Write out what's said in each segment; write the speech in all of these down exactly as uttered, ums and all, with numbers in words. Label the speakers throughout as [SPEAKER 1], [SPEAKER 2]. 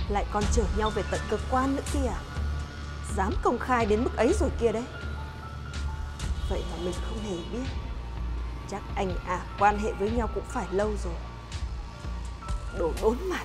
[SPEAKER 1] lại còn chở nhau về tận cơ quan nữa kìa. Dám công khai đến mức ấy rồi kia đấy. Vậy mà mình không hề biết. Chắc anh à quan hệ với nhau cũng phải lâu rồi. Đồ đốn mặt.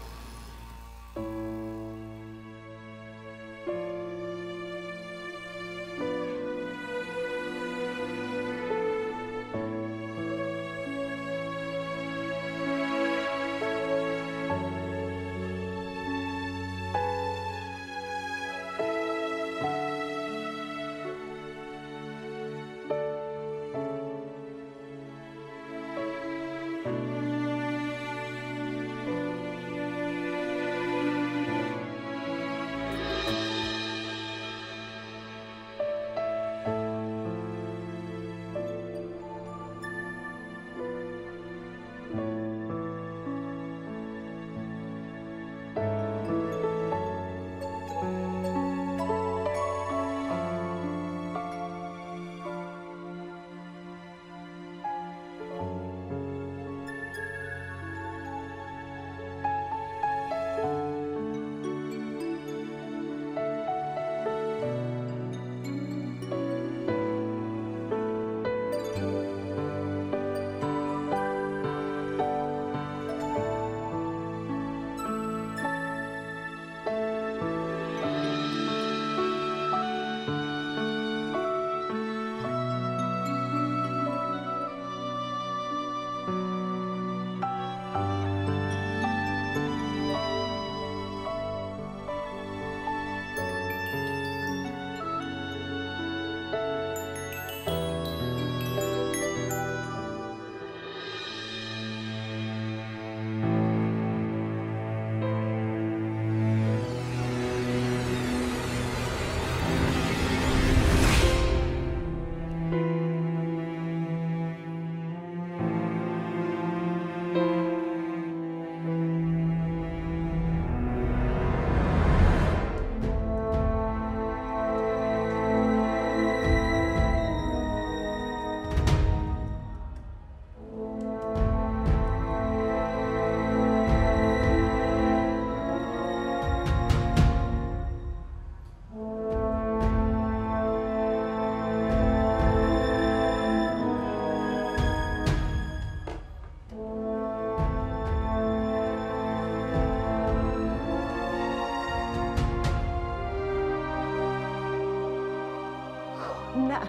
[SPEAKER 2] Nạn.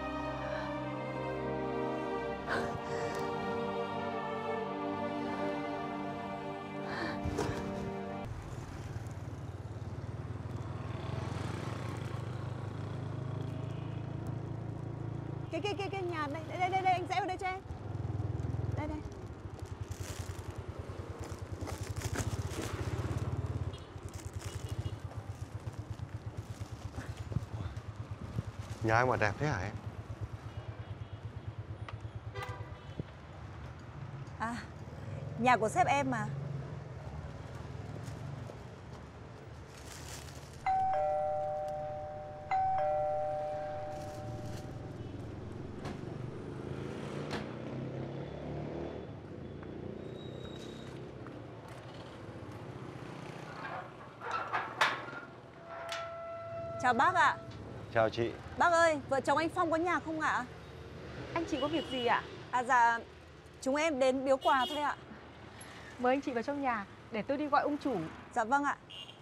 [SPEAKER 1] Cái cái cái cái nhà đây, đây đây đây anh rẽ vào đây cho em. Đây đây.
[SPEAKER 3] Nhà ai mà đẹp thế hả em?
[SPEAKER 1] À, nhà của sếp em mà. Chào bác ạ.
[SPEAKER 3] Chào chị.
[SPEAKER 1] Bác ơi, vợ chồng anh Phong có nhà không ạ?
[SPEAKER 2] Anh chị có việc gì ạ?
[SPEAKER 1] À dạ, chúng em đến biếu quà thôi ạ.
[SPEAKER 2] Mời anh chị vào trong nhà để tôi đi gọi ông chủ.
[SPEAKER 1] Dạ vâng ạ.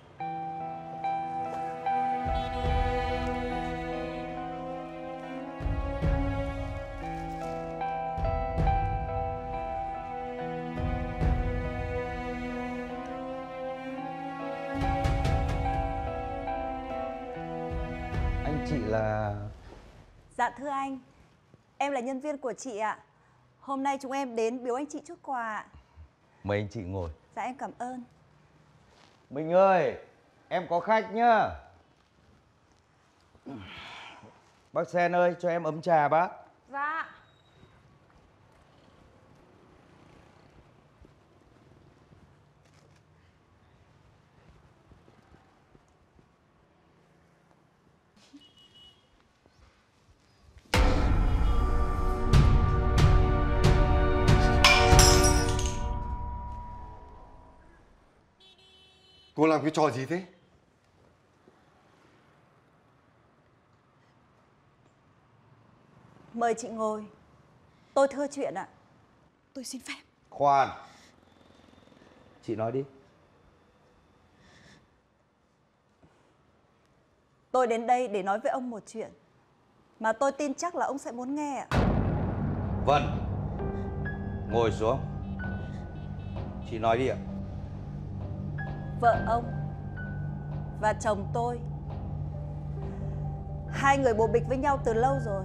[SPEAKER 4] Anh chị là...
[SPEAKER 1] Dạ thưa anh, em là nhân viên của chị ạ. Hôm nay chúng em đến biếu anh chị chút quà ạ.
[SPEAKER 4] Mời anh chị ngồi.
[SPEAKER 1] Dạ em cảm ơn.
[SPEAKER 4] Mình ơi, em có khách nhá. Bác Sen ơi, cho em ấm trà bác.
[SPEAKER 2] Dạ.
[SPEAKER 3] Cô làm cái trò gì thế?
[SPEAKER 1] Mời chị ngồi. Tôi thưa chuyện ạ.
[SPEAKER 5] Tôi xin phép.
[SPEAKER 4] Khoan. Chị nói đi.
[SPEAKER 1] Tôi đến đây để nói với ông một chuyện mà tôi tin chắc là ông sẽ muốn nghe ạ.
[SPEAKER 4] Vân, ngồi xuống. Chị nói đi ạ.
[SPEAKER 1] Vợ ông và chồng tôi, hai người bồ bịch với nhau từ lâu rồi.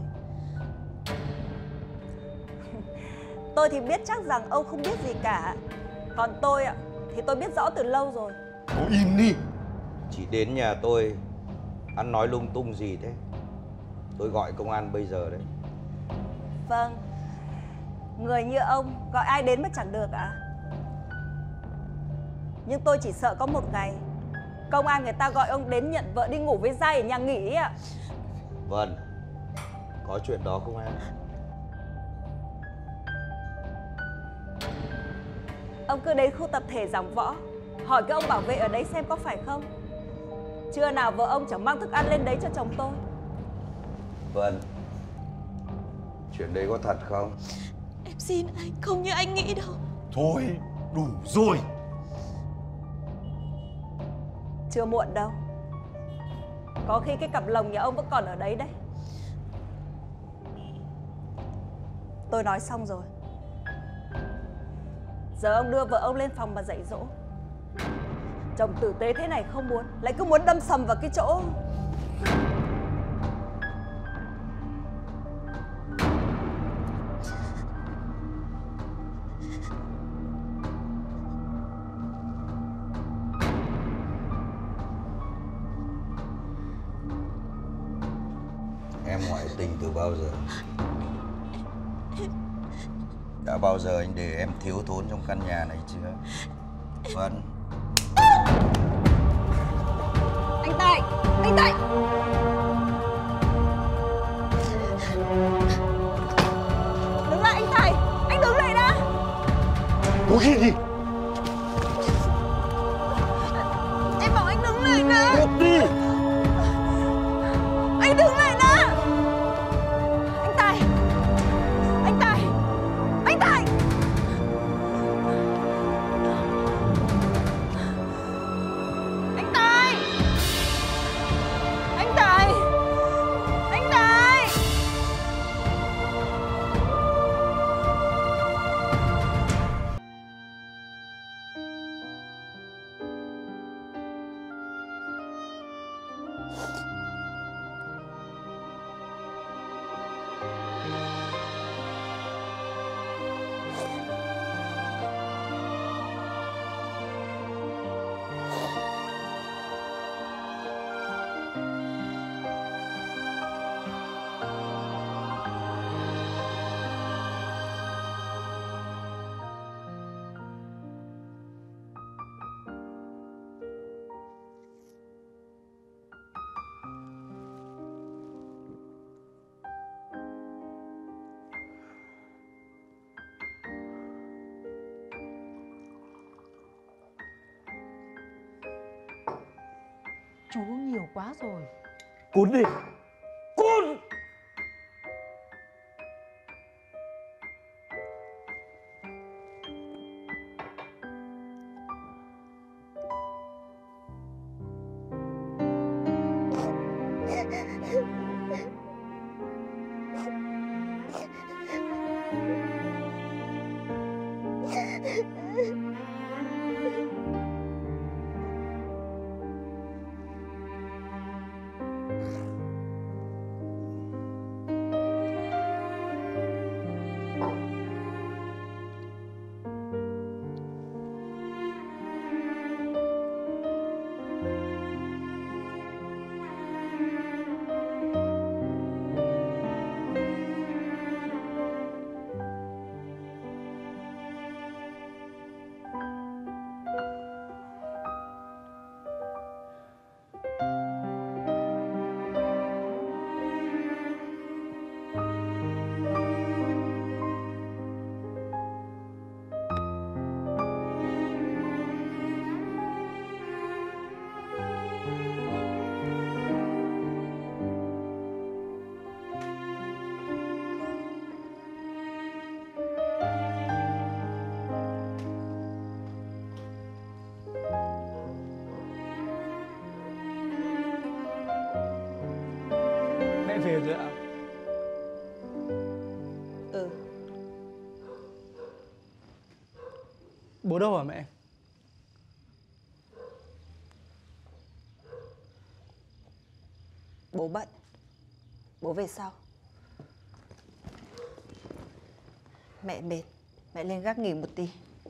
[SPEAKER 1] Tôi thì biết chắc rằng ông không biết gì cả. Còn tôi ạ, thì tôi biết rõ từ lâu rồi.
[SPEAKER 3] Cô im đi.
[SPEAKER 4] Chị đến nhà tôi ăn nói lung tung gì thế? Tôi gọi công an bây giờ đấy.
[SPEAKER 1] Vâng, người như ông gọi ai đến mà chẳng được ạ. Nhưng tôi chỉ sợ có một ngày công an người ta gọi ông đến nhận vợ đi ngủ với giai ở nhà nghỉ ạ.
[SPEAKER 4] Vâng, có chuyện đó không em?
[SPEAKER 1] Ông cứ đến khu tập thể Giảng Võ, hỏi cái ông bảo vệ ở đấy xem có phải không. Trưa nào vợ ông chẳng mang thức ăn lên đấy cho chồng tôi.
[SPEAKER 4] Vâng, chuyện đấy có thật không?
[SPEAKER 5] Em xin anh, không như anh nghĩ đâu.
[SPEAKER 3] Thôi, đủ rồi.
[SPEAKER 1] Chưa muộn đâu. Có khi cái cặp lồng nhà ông vẫn còn ở đấy đấy. Tôi nói xong rồi. Giờ ông đưa vợ ông lên phòng mà dạy dỗ. Chồng tử tế thế này không muốn, lại cứ muốn đâm sầm vào cái chỗ.
[SPEAKER 4] Em ngoại tình từ bao giờ? Đã bao giờ anh để em thiếu thốn trong căn nhà này chưa? Vâng.
[SPEAKER 1] Anh Tài! Anh Tài! Đứng lại anh Tài! Anh đứng lại đã!
[SPEAKER 3] Có khi gì?
[SPEAKER 1] Em bảo anh đứng lại đã!
[SPEAKER 3] Cút đi!
[SPEAKER 1] Anh đứng lại đã! Anh Tài! Anh Tài! Anh Tài! Anh Tài! Anh Tài! Anh Tài!
[SPEAKER 2] Chú uống nhiều quá rồi.
[SPEAKER 3] Cút đi! Cút!
[SPEAKER 6] về rồi ạ?
[SPEAKER 1] Ừ.
[SPEAKER 6] Bố đâu hả mẹ?
[SPEAKER 1] Bố bận. Bố về sau. Mẹ mệt, mẹ lên gác nghỉ một tí.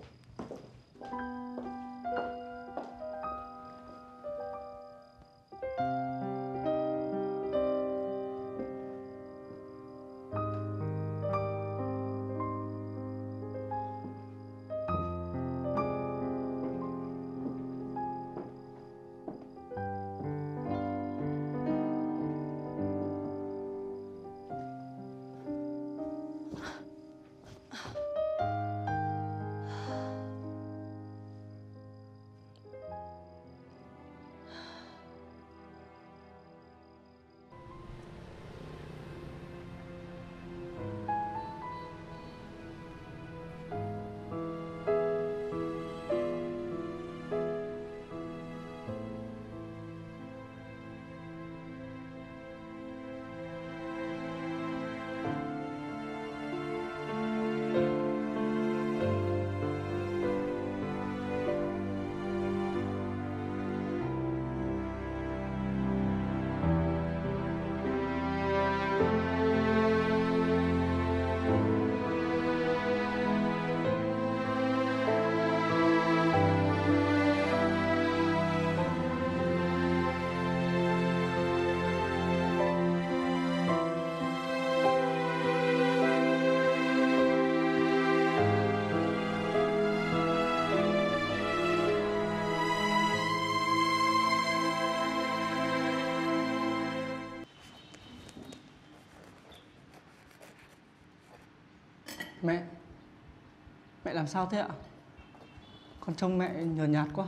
[SPEAKER 6] Mẹ, mẹ làm sao thế ạ? Con trông mẹ nhờ nhạt quá.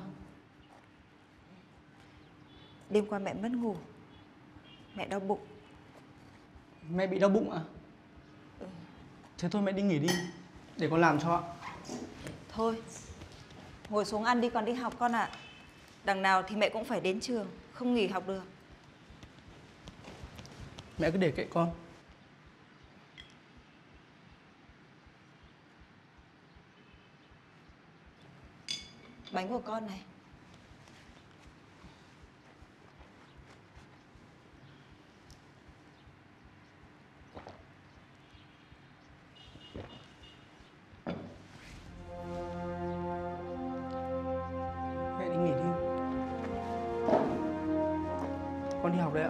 [SPEAKER 1] Đêm qua mẹ mất ngủ. Mẹ đau bụng.
[SPEAKER 6] Mẹ bị đau bụng ạ?
[SPEAKER 1] Ừ.
[SPEAKER 6] Thế thôi mẹ đi nghỉ đi, để con làm cho ạ.
[SPEAKER 1] Thôi, ngồi xuống ăn đi, còn đi học con ạ. Đằng nào thì mẹ cũng phải đến trường, không nghỉ học được.
[SPEAKER 6] Mẹ cứ để kệ con.
[SPEAKER 1] Bánh của con này.
[SPEAKER 6] Mẹ đi nghỉ đi. Con đi học đấy ạ.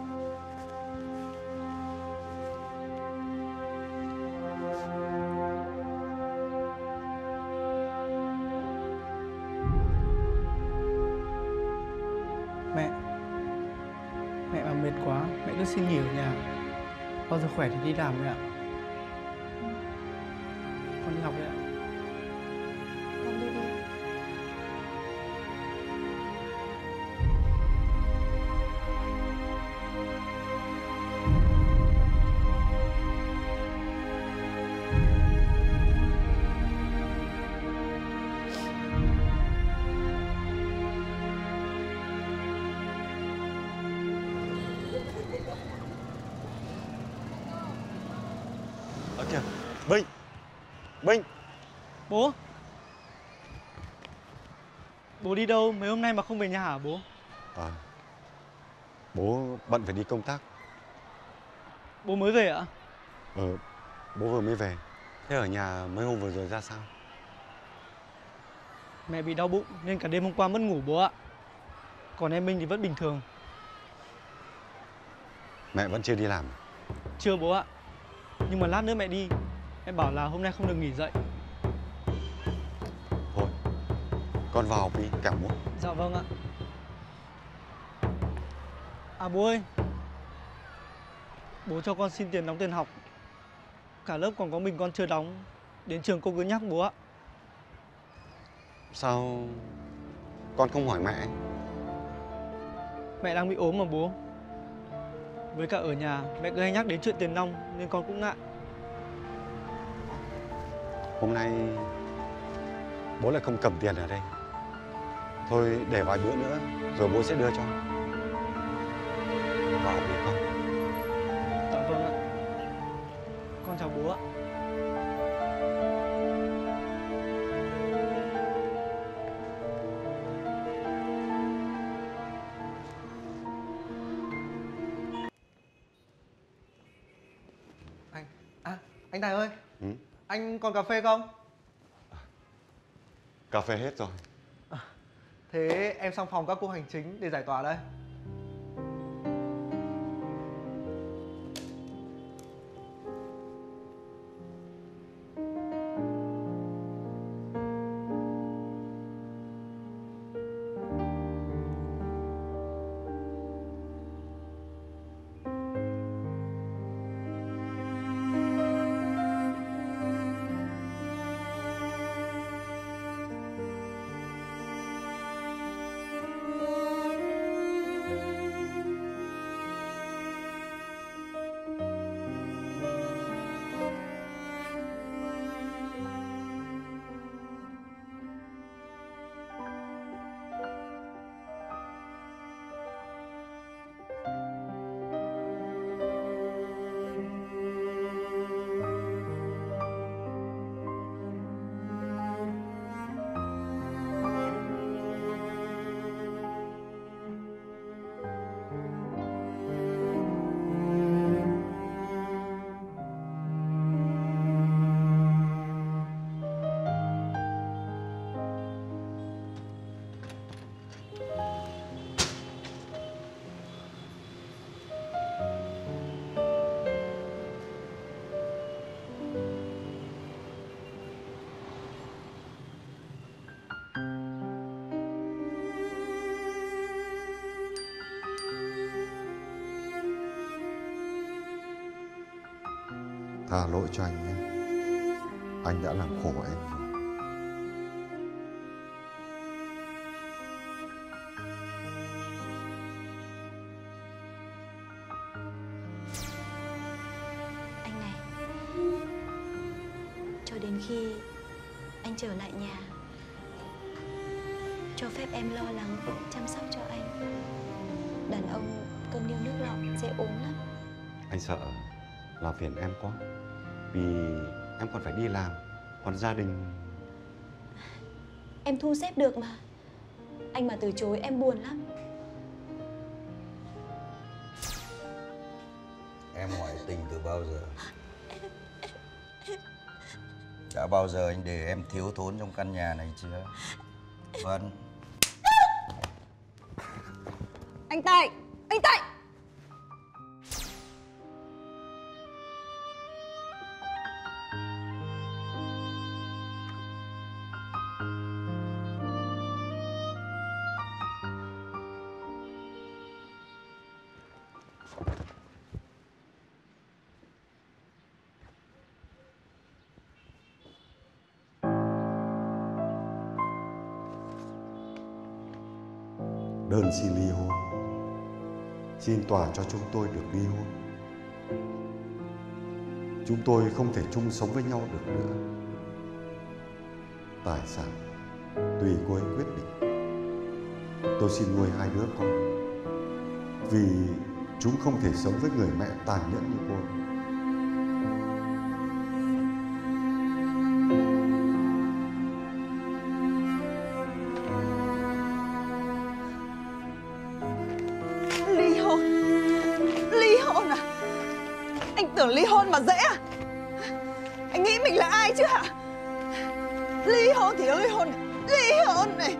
[SPEAKER 6] Mẹ, mẹ mà mệt quá, mẹ cứ xin nghỉ ở nhà. Bao giờ khỏe thì đi làm đấy ạ. Con đi học đấy ạ.
[SPEAKER 1] Con đi đi.
[SPEAKER 3] Ở kìa, Bình, Bình.
[SPEAKER 6] Bố, bố đi đâu mấy hôm nay mà không về nhà hả bố?
[SPEAKER 3] À, bố bận phải đi công tác.
[SPEAKER 6] Bố mới về ạ?
[SPEAKER 3] Ờ, bố vừa mới về. Thế ở nhà mấy hôm vừa rồi ra sao?
[SPEAKER 6] Mẹ bị đau bụng nên cả đêm hôm qua mất ngủ bố ạ. Còn em Minh thì vẫn bình thường.
[SPEAKER 3] Mẹ vẫn chưa đi làm.
[SPEAKER 6] Chưa bố ạ. Nhưng mà lát nữa mẹ đi, em bảo là hôm nay không được nghỉ dậy.
[SPEAKER 3] Thôi, con vào học đi, kẻo muộn.
[SPEAKER 6] Dạ vâng ạ. À bố ơi, bố cho con xin tiền đóng tiền học. Cả lớp còn có mình con chưa đóng. Đến trường cô cứ nhắc bố ạ.
[SPEAKER 3] Sao con không hỏi mẹ?
[SPEAKER 6] Mẹ đang bị ốm mà bố. Với cả ở nhà mẹ cứ hay nhắc đến chuyện tiền nong nên con cũng ngại.
[SPEAKER 3] Hôm nay bố lại không cầm tiền ở đây. Thôi để vài bữa nữa rồi bố sẽ đưa cho. Vào học đi con.
[SPEAKER 6] Con chào bố ạ. Anh, à, anh Tài ơi,
[SPEAKER 3] Ừ?
[SPEAKER 6] anh còn cà phê không?
[SPEAKER 3] Cà phê hết rồi.
[SPEAKER 6] Thế em sang phòng các cô hành chính để giải tỏa đây.
[SPEAKER 3] Tha lỗi cho anh nhé. Anh đã làm khổ em rồi.
[SPEAKER 5] Anh này, cho đến khi anh trở lại nhà, cho phép em lo lắng chăm sóc cho anh. Đàn ông cơm niêu nước lọ dễ ốm lắm.
[SPEAKER 3] Anh sợ làm phiền em quá. Vì em còn phải đi làm, còn gia đình.
[SPEAKER 5] Em thu xếp được mà. Anh mà từ chối em buồn lắm.
[SPEAKER 4] Em ngoại tình từ bao giờ? Đã bao giờ anh để em thiếu thốn trong căn nhà này chưa? Vân.
[SPEAKER 1] Anh Tài! Anh Tài!
[SPEAKER 3] Đơn xin ly hôn. Xin tòa cho chúng tôi được ly hôn. Chúng tôi không thể chung sống với nhau được nữa. Tài sản tùy cô ấy quyết định. Tôi xin nuôi hai đứa con, vì chúng không thể sống với người mẹ tàn nhẫn như cô ấy.
[SPEAKER 1] Ly hôn? Ly hôn à? Anh tưởng ly hôn mà dễ à? Anh nghĩ mình là ai chứ hả? Ly hôn thì ly hôn này, ly hôn này.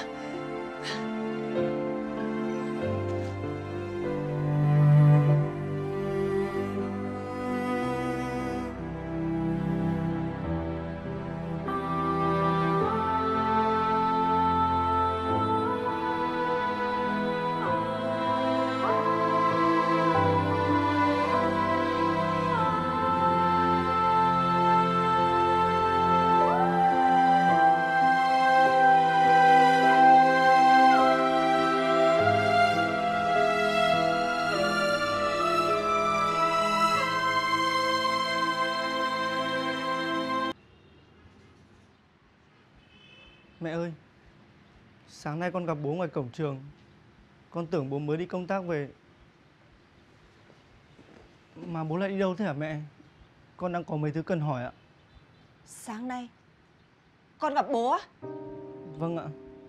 [SPEAKER 6] Mẹ ơi, sáng nay con gặp bố ngoài cổng trường. Con tưởng bố mới đi công tác về. Mà bố lại đi đâu thế hả mẹ? con đang có mấy thứ cần hỏi ạ.
[SPEAKER 1] Sáng nay con gặp bố á?
[SPEAKER 6] Vâng ạ.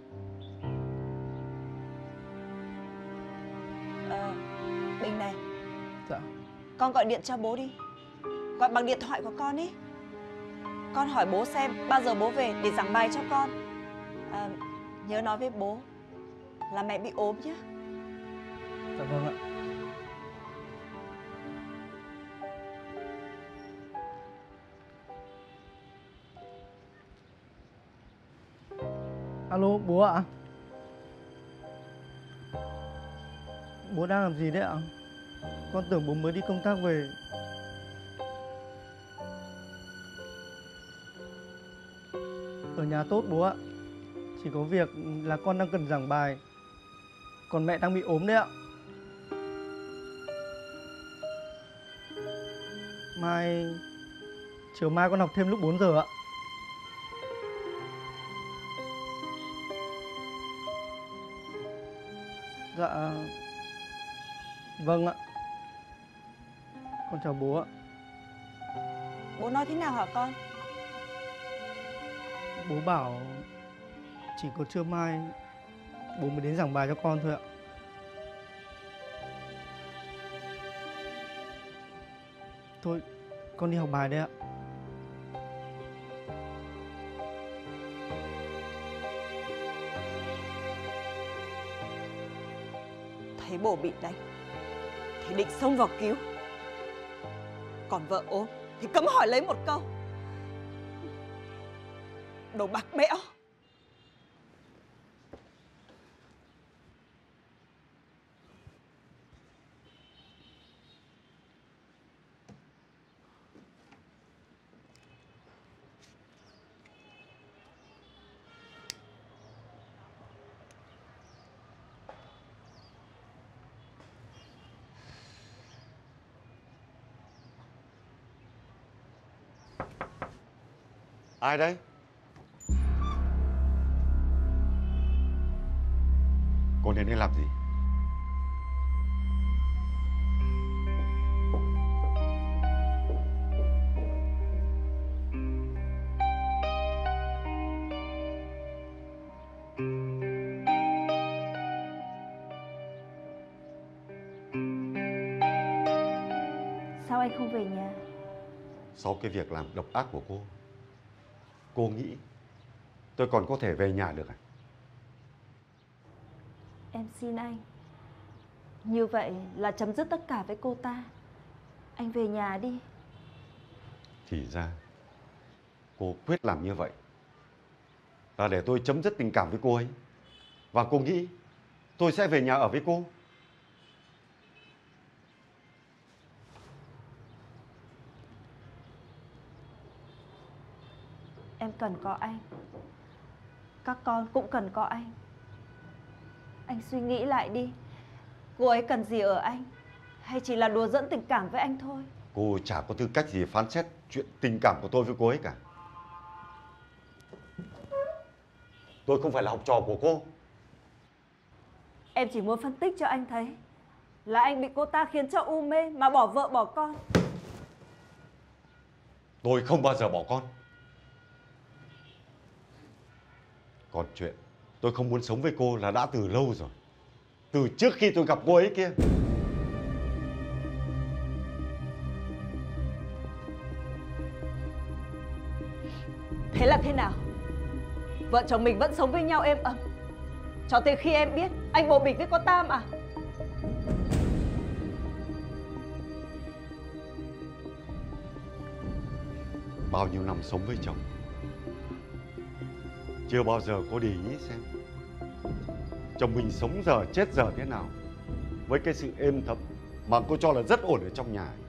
[SPEAKER 1] Ờ, Bình này,
[SPEAKER 6] Dạ.
[SPEAKER 1] con gọi điện cho bố đi. Gọi bằng điện thoại của con ý. Con hỏi bố xem bao giờ bố về để giảng bài cho con. À, nhớ nói với bố là mẹ bị ốm nhé.
[SPEAKER 6] Dạ vâng ạ. Alo bố ạ. Bố đang làm gì đấy ạ? Con tưởng bố mới đi công tác về. Ở nhà tốt bố ạ. Chỉ có việc là con đang cần giảng bài. Còn mẹ đang bị ốm đấy ạ. Mai... Chiều mai con học thêm lúc bốn giờ ạ. Dạ... Vâng ạ. Con chào bố ạ.
[SPEAKER 1] Bố nói thế nào hả con?
[SPEAKER 6] Bố bảo chỉ có trưa mai bố mới đến giảng bài cho con thôi ạ. Thôi con đi học bài đây ạ.
[SPEAKER 1] Thấy bố bị đánh thì định xông vào cứu. Còn vợ ốm thì cấm hỏi lấy một câu. Đồ bạc bẽo.
[SPEAKER 3] Ai đấy? Cô đến đây làm gì?
[SPEAKER 1] Sao anh không về nhà?
[SPEAKER 3] Sau cái việc làm độc ác của cô, cô nghĩ tôi còn có thể về nhà được à?
[SPEAKER 1] Em xin anh. Như vậy là chấm dứt tất cả với cô ta. Anh về nhà đi.
[SPEAKER 3] Thì ra cô quyết làm như vậy là để tôi chấm dứt tình cảm với cô ấy. Và cô nghĩ tôi sẽ về nhà ở với cô.
[SPEAKER 1] Em cần có anh. Các con cũng cần có anh. Anh suy nghĩ lại đi. Cô ấy cần gì ở anh? Hay chỉ là đùa dẫn tình cảm với anh thôi?
[SPEAKER 3] Cô chả có tư cách gì phán xét chuyện tình cảm của tôi với cô ấy cả. Tôi không phải là học trò của cô.
[SPEAKER 1] Em chỉ muốn phân tích cho anh thấy là anh bị cô ta khiến cho u mê mà bỏ vợ bỏ con.
[SPEAKER 3] Tôi không bao giờ bỏ con. Còn chuyện tôi không muốn sống với cô là đã từ lâu rồi. Từ trước khi tôi gặp cô ấy kia.
[SPEAKER 1] Thế là thế nào? Vợ chồng mình vẫn sống với nhau êm ấm cho tới khi em biết anh bồ bịch với cô Tam à?
[SPEAKER 3] Bao nhiêu năm sống với chồng, chưa bao giờ cô để ý xem chồng mình sống giờ chết giờ thế nào, với cái sự êm thấm mà cô cho là rất ổn ở trong nhà.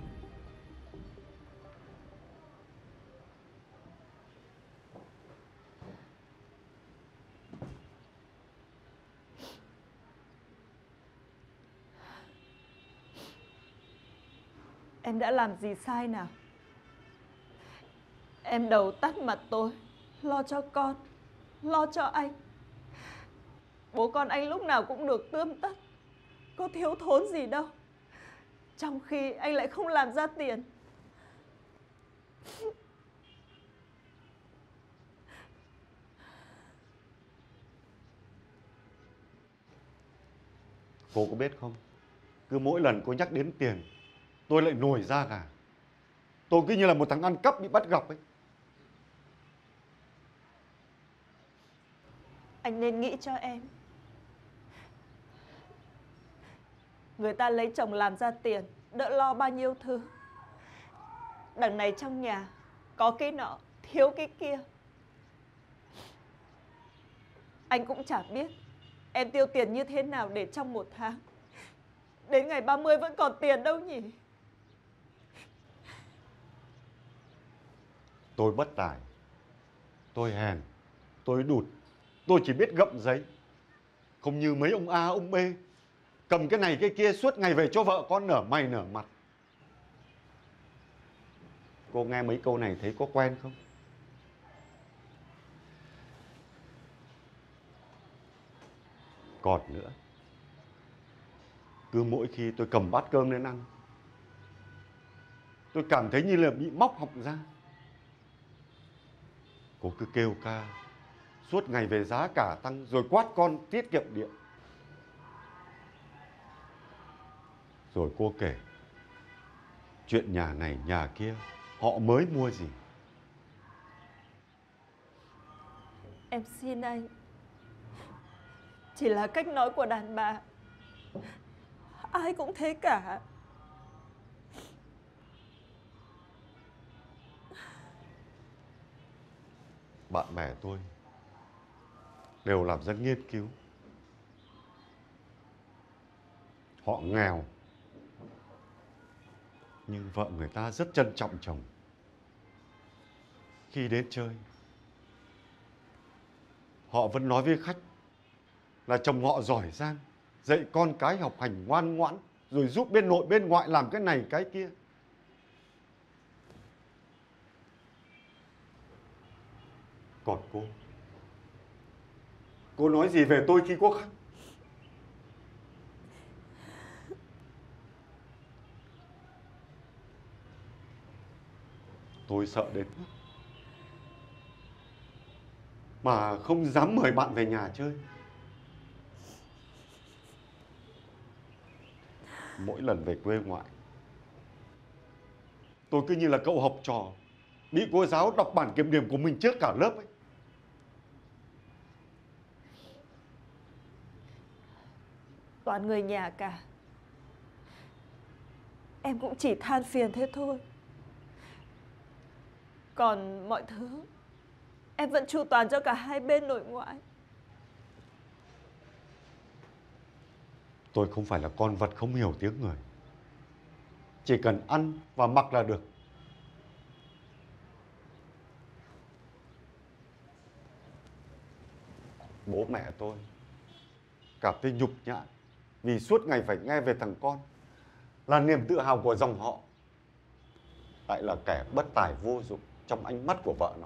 [SPEAKER 1] Em đã làm gì sai nào? Em đầu tắt mặt tối, lo cho con, lo cho anh. Bố con anh lúc nào cũng được tươm tất, có thiếu thốn gì đâu. Trong khi anh lại không làm ra tiền.
[SPEAKER 3] Cô có biết không, cứ mỗi lần cô nhắc đến tiền, tôi lại nổi da gà. Tôi cứ như là một thằng ăn cắp bị bắt gặp ấy.
[SPEAKER 1] Anh nên nghĩ cho em. Người ta lấy chồng làm ra tiền, đỡ lo bao nhiêu thứ. Đằng này trong nhà có cái nọ, thiếu cái kia. Anh cũng chả biết em tiêu tiền như thế nào để trong một tháng đến ngày ba mươi vẫn còn tiền đâu nhỉ.
[SPEAKER 3] Tôi bất tài, tôi hèn, tôi đụt, tôi chỉ biết gậm giấy. Không như mấy ông A, ông B, cầm cái này cái kia suốt ngày về cho vợ con nở mày nở mặt. Cô nghe mấy câu này thấy có quen không? Còn nữa, cứ mỗi khi tôi cầm bát cơm lên ăn, tôi cảm thấy như là bị móc họng ra. Cô cứ kêu ca suốt ngày về giá cả tăng, rồi quát con tiết kiệm điện. Rồi cô kể chuyện nhà này nhà kia họ mới mua gì.
[SPEAKER 1] Em xin anh, chỉ là cách nói của đàn bà, ai cũng thế cả.
[SPEAKER 3] Bạn bè tôi đều làm dân nghiên cứu. Họ nghèo, nhưng vợ người ta rất trân trọng chồng. Khi đến chơi, họ vẫn nói với khách là chồng họ giỏi giang, dạy con cái học hành ngoan ngoãn, rồi giúp bên nội bên ngoại làm cái này cái kia. Còn cô, cô nói gì về tôi khi có khách? Tôi sợ đến mức mà không dám mời bạn về nhà chơi. Mỗi lần về quê ngoại, tôi cứ như là cậu học trò bị cô giáo đọc bản kiểm điểm của mình trước cả lớp ấy.
[SPEAKER 1] Toàn người nhà cả. Em cũng chỉ than phiền thế thôi. Còn mọi thứ em vẫn chu toàn cho cả hai bên nội ngoại.
[SPEAKER 3] Tôi không phải là con vật không hiểu tiếng người. Chỉ cần ăn và mặc là được. Bố mẹ tôi cảm thấy nhục nhã vì suốt ngày phải nghe về thằng con, là niềm tự hào của dòng họ, lại là kẻ bất tài vô dụng trong ánh mắt của vợ nó.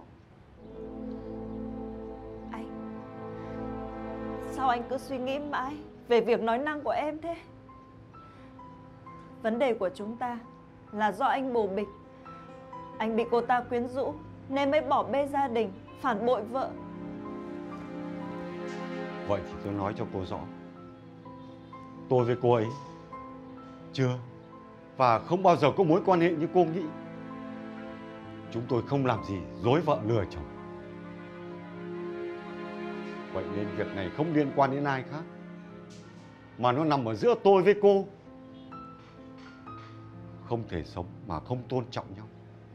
[SPEAKER 1] Anh, sao anh cứ suy nghĩ mãi về việc nói năng của em thế? Vấn đề của chúng ta là do anh bồ bịch. Anh bị cô ta quyến rũ nên mới bỏ bê gia đình, phản bội vợ.
[SPEAKER 3] Vậy thì tôi nói cho cô rõ, tôi với cô ấy chưa và không bao giờ có mối quan hệ như cô nghĩ. Chúng tôi không làm gì dối vợ lừa chồng. Vậy nên việc này không liên quan đến ai khác, mà nó nằm ở giữa tôi với cô. Không thể sống mà không tôn trọng nhau,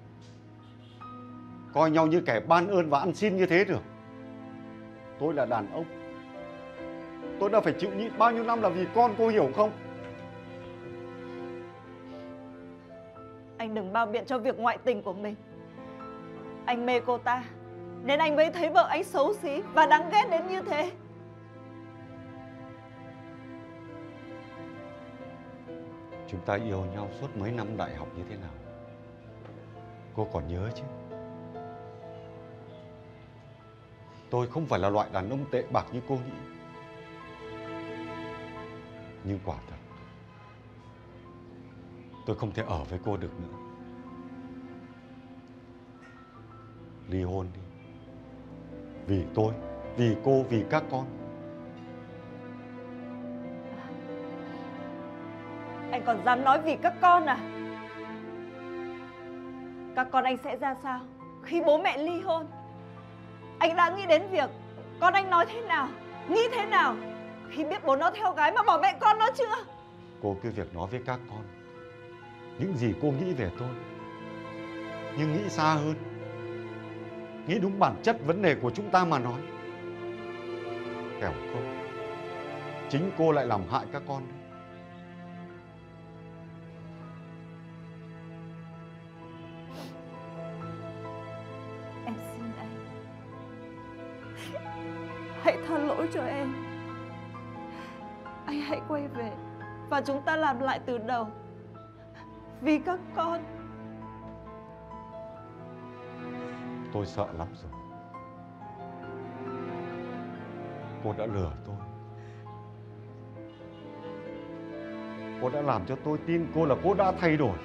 [SPEAKER 3] coi nhau như kẻ ban ơn và ăn xin như thế được. Tôi là đàn ông, tôi đã phải chịu nhịn bao nhiêu năm là vì con, cô hiểu không?
[SPEAKER 1] Anh đừng bao biện cho việc ngoại tình của mình. Anh mê cô ta nên anh mới thấy vợ anh xấu xí và đáng ghét đến như thế.
[SPEAKER 3] Chúng ta yêu nhau suốt mấy năm đại học như thế nào, cô còn nhớ chứ? Tôi không phải là loại đàn ông tệ bạc như cô nghĩ. Nhưng quả thật, tôi không thể ở với cô được nữa. ly hôn đi. Vì tôi, vì cô, vì các con.
[SPEAKER 1] Anh còn dám nói vì các con à? Các con anh sẽ ra sao khi bố mẹ ly hôn? Anh đã nghĩ đến việc con anh nói thế nào, nghĩ thế nào khi biết bố nó theo gái mà bỏ mẹ con nó chưa?
[SPEAKER 3] Cô cứ việc nói với các con những gì cô nghĩ về tôi, nhưng nghĩ xa hơn, nghĩ đúng bản chất vấn đề của chúng ta mà nói. Kẻo không, chính cô lại làm hại các con đấy.
[SPEAKER 1] Em xin anh, hãy tha lỗi cho em. Anh hãy quay về và chúng ta làm lại từ đầu. Vì các con.
[SPEAKER 3] Tôi sợ lắm rồi. Cô đã lừa tôi. Cô đã làm cho tôi tin cô là cô đã thay đổi.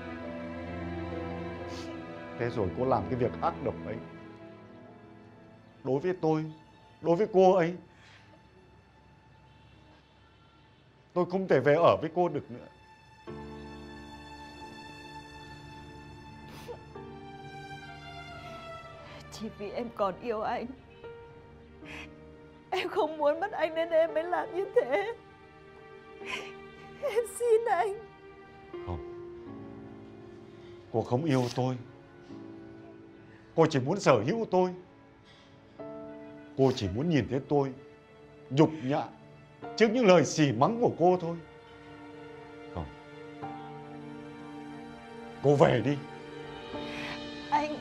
[SPEAKER 3] Thế rồi cô làm cái việc ác độc ấy đối với tôi, đối với cô ấy. Tôi không thể về ở với cô được nữa.
[SPEAKER 1] Chỉ vì em còn yêu anh, em không muốn mất anh nên em mới làm như thế. Em xin anh.
[SPEAKER 3] Không, cô không yêu tôi. Cô chỉ muốn sở hữu tôi. Cô chỉ muốn nhìn thấy tôi nhục nhã trước những lời xỉ mắng của cô thôi. Không, cô về đi.
[SPEAKER 1] Anh.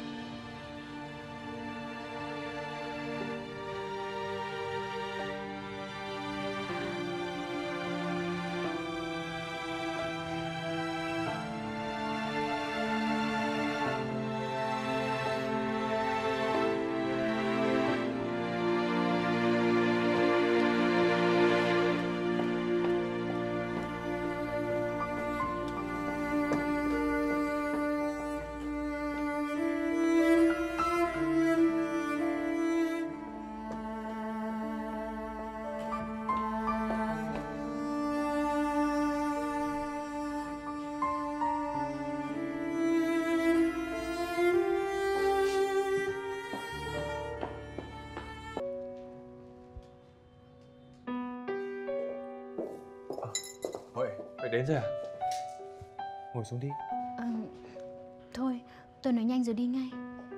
[SPEAKER 7] Huệ, Huệ đến rồi à? Ngồi xuống đi.
[SPEAKER 5] À, thôi, tôi nói nhanh rồi đi ngay.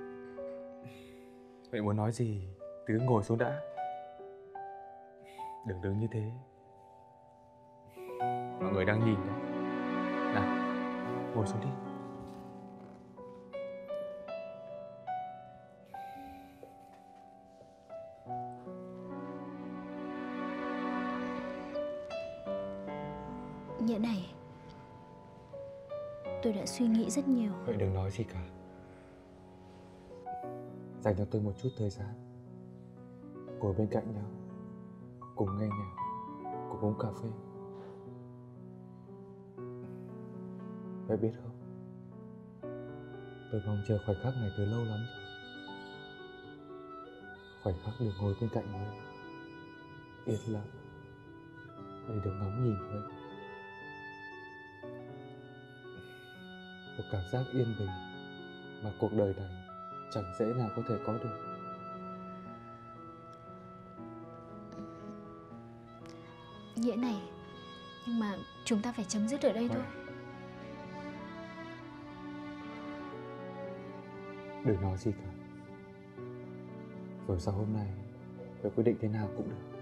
[SPEAKER 7] Huệ muốn nói gì, cứ ngồi xuống đã. Đừng đứng như thế. Mọi người đang nhìn đấy. Nào, ngồi xuống đi.
[SPEAKER 5] Nghĩa này, tôi đã suy nghĩ rất nhiều.
[SPEAKER 7] Huệ đừng nói gì cả. Dành cho tôi một chút thời gian, ngồi bên cạnh nhau, cùng nghe nhạc, cùng uống cà phê. Huệ biết không, tôi mong chờ khoảnh khắc này từ lâu lắm rồi. Khoảnh khắc được ngồi bên cạnh Huệ, yên lặng để được ngắm nhìn Huệ. Một cảm giác yên bình mà cuộc đời này chẳng dễ nào có thể có được.
[SPEAKER 5] Nghĩa này, nhưng mà chúng ta phải chấm dứt ở đây thôi.
[SPEAKER 7] Đừng nói gì cả. Rồi sau hôm nay, tôi quyết định thế nào cũng được.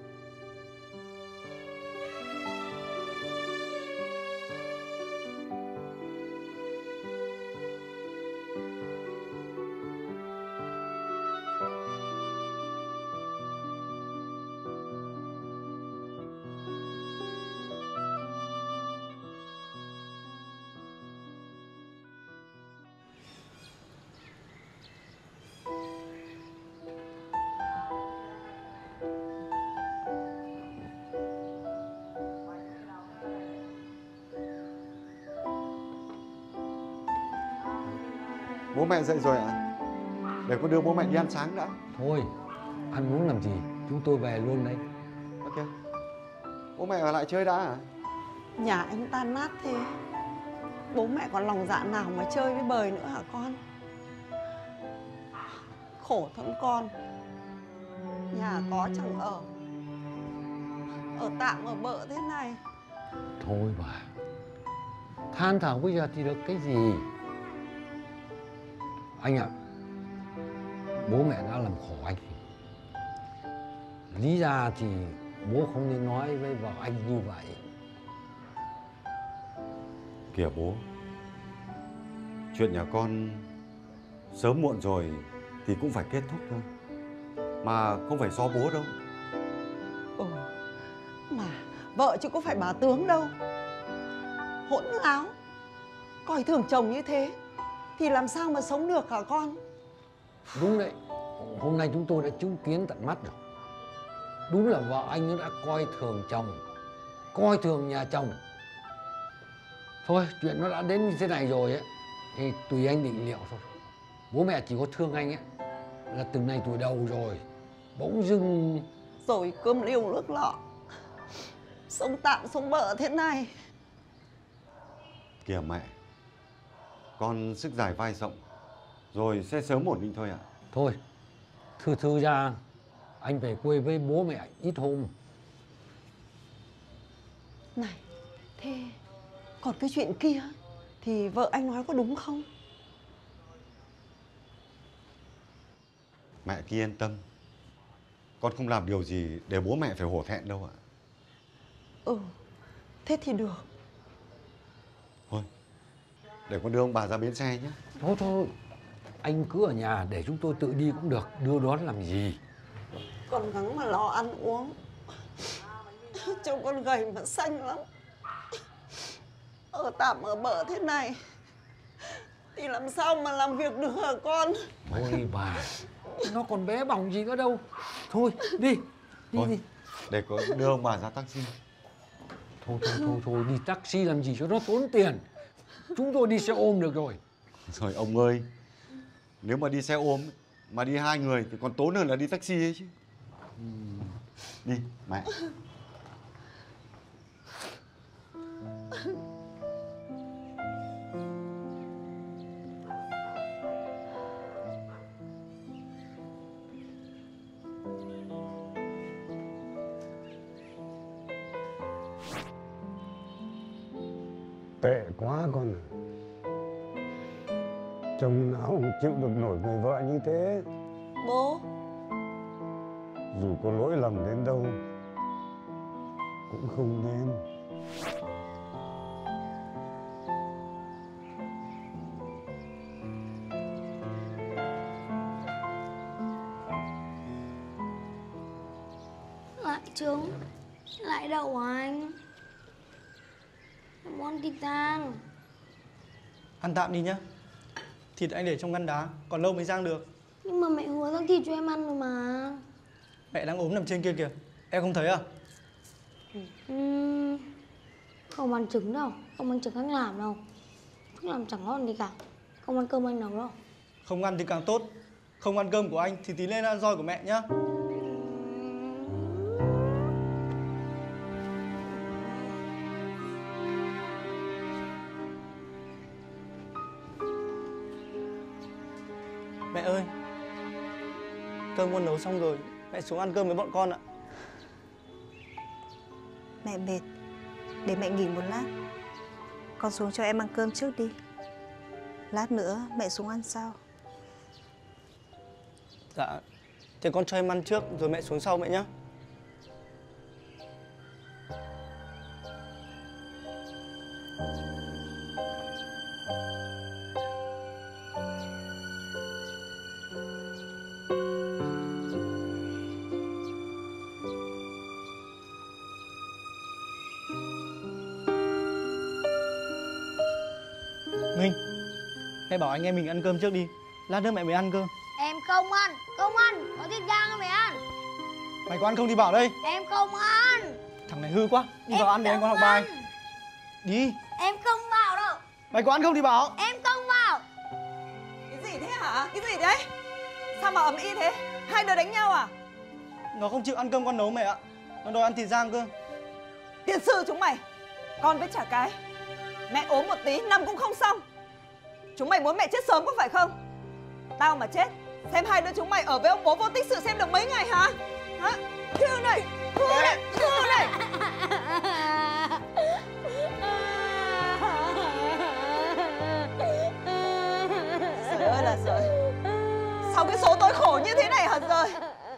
[SPEAKER 3] Bố mẹ dậy rồi ạ? để con đưa bố mẹ đi ăn sáng đã.
[SPEAKER 8] Thôi, ăn uống làm gì, chúng tôi về luôn đây.
[SPEAKER 3] Ok. Bố mẹ ở lại chơi đã à?
[SPEAKER 1] Nhà anh tan nát thế, bố mẹ còn lòng dạ nào mà chơi với bời nữa hả con? Khổ thân con, nhà có chẳng ở, ở tạm ở bợ thế này.
[SPEAKER 8] Thôi bà, than thở bây giờ thì được cái gì? Anh ạ, bố mẹ đã làm khổ anh. Lý ra thì bố không nên nói với vợ anh như vậy.
[SPEAKER 3] Kìa bố, chuyện nhà con sớm muộn rồi thì cũng phải kết thúc thôi, mà không phải do bố đâu.
[SPEAKER 1] Ừ, mà vợ chứ có phải bà tướng đâu. Hỗn láo, coi thường chồng như thế thì làm sao mà sống được hả con?
[SPEAKER 8] Đúng đấy, hôm nay chúng tôi đã chứng kiến tận mắt rồi. Đúng là vợ anh nó đã coi thường chồng, coi thường nhà chồng. Thôi, chuyện nó đã đến như thế này rồi ấy, thì tùy anh định liệu thôi. Bố mẹ chỉ có thương anh ấy là từng này tuổi đầu rồi, bỗng dưng...
[SPEAKER 1] Rồi cơm liêu nước lọ, sống tạm sống bợ thế này.
[SPEAKER 3] Kìa mẹ, con sức dài vai rộng, rồi sẽ sớm ổn định thôi ạ.
[SPEAKER 8] Thôi, thư thư ra, anh về quê với bố mẹ ít hôm.
[SPEAKER 1] Này, thế còn cái chuyện kia thì vợ anh nói có đúng không?
[SPEAKER 3] Mẹ cứ yên tâm, con không làm điều gì để bố mẹ phải hổ thẹn đâu ạ.
[SPEAKER 1] Ừ, thế thì được.
[SPEAKER 3] Thôi, để con đưa ông bà ra bến xe nhé.
[SPEAKER 8] Thôi thôi, anh cứ ở nhà để chúng tôi tự đi cũng được, đưa đón làm gì.
[SPEAKER 1] Con gắng mà lo ăn uống, trông con gầy mà xanh lắm. Ở tạm ở bợ thế này thì làm sao mà làm việc được hả con?
[SPEAKER 8] Thôi bà, nó còn bé bỏng gì nữa đâu. Thôi, đi, đi
[SPEAKER 3] Thôi,
[SPEAKER 8] đi.
[SPEAKER 3] để con đưa ông bà ra taxi.
[SPEAKER 8] Thôi, thôi, thôi, thôi, đi taxi làm gì cho nó tốn tiền. Chúng tôi đi xe ôm được rồi.
[SPEAKER 3] Rồi ông ơi, nếu mà đi xe ôm mà đi hai người thì còn tốn hơn là đi taxi ấy chứ. Đi, mẹ.
[SPEAKER 9] Tệ quá con ạ. Chồng nào không chịu được nổi người vợ như thế.
[SPEAKER 1] Bố,
[SPEAKER 9] Dù có lỗi lầm đến đâu cũng không nên.
[SPEAKER 5] Lại trứng. Lại đậu hả anh? Món thịt than.
[SPEAKER 6] Ăn tạm đi nhá. Thịt anh để trong ngăn đá, còn lâu mới rang được.
[SPEAKER 5] Nhưng mà mẹ hứa rang thịt cho em ăn rồi mà.
[SPEAKER 6] Mẹ đang ốm nằm trên kia kìa, em không thấy à?
[SPEAKER 5] Uhm, không ăn trứng đâu, không ăn trứng anh làm đâu. Trứng làm chẳng ngon gì cả. Không ăn cơm anh nấu đâu.
[SPEAKER 6] Không ăn thì càng tốt. Không ăn cơm của anh thì tí lên ăn roi của mẹ nhá. Mẹ ơi, cơm con nấu xong rồi, mẹ xuống ăn cơm với bọn con ạ.
[SPEAKER 10] Mẹ mệt, để mẹ nghỉ một lát. Con xuống cho em ăn cơm trước đi. Lát nữa mẹ xuống ăn sau.
[SPEAKER 6] Dạ, thế con cho em ăn trước rồi mẹ xuống sau mẹ nhé. Minh, mẹ bảo anh em mình ăn cơm trước đi. Lát nữa mẹ mới ăn cơm.
[SPEAKER 5] Em không ăn, không ăn, có thịt rang không mẹ ăn.
[SPEAKER 6] Mày có ăn không thì bảo đây.
[SPEAKER 5] Em không ăn.
[SPEAKER 6] Thằng này hư quá, đi
[SPEAKER 5] Em
[SPEAKER 6] vào ăn để anh con học
[SPEAKER 5] không
[SPEAKER 6] bài.
[SPEAKER 5] ăn.
[SPEAKER 6] Đi.
[SPEAKER 5] Em không vào đâu.
[SPEAKER 6] Mày có ăn không thì bảo.
[SPEAKER 5] Em không vào.
[SPEAKER 1] cái gì thế hả? Cái gì đấy? Sao mà ầm ĩ thế? Hai đứa đánh nhau à?
[SPEAKER 6] Nó không chịu ăn cơm con nấu mẹ ạ. Nó đòi ăn thịt rang cơ.
[SPEAKER 1] Tiền sư chúng mày, con với chả cái. Mẹ ốm một tí nằm cũng không xong. Chúng mày muốn mẹ chết sớm có phải không? Tao mà chết, xem hai đứa chúng mày ở với ông bố vô tích sự xem được mấy ngày hả? Hả? Thư này, thư này, thư này. Trời ơi là trời. Sao cái số tôi khổ như thế này hả trời?